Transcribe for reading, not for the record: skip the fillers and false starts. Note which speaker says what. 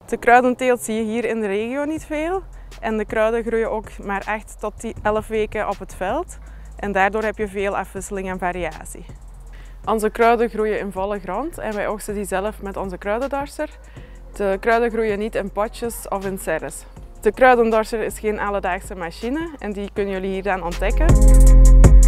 Speaker 1: De kruidenteelt zie je hier in de regio niet veel. En de kruiden groeien ook maar echt tot 11 weken op het veld. En daardoor heb je veel afwisseling en variatie. Onze kruiden groeien in volle grond en wij oogsten die zelf met onze kruidendarser. De kruiden groeien niet in potjes of in serres. De kruidendarser is geen alledaagse machine en die kunnen jullie hier dan ontdekken.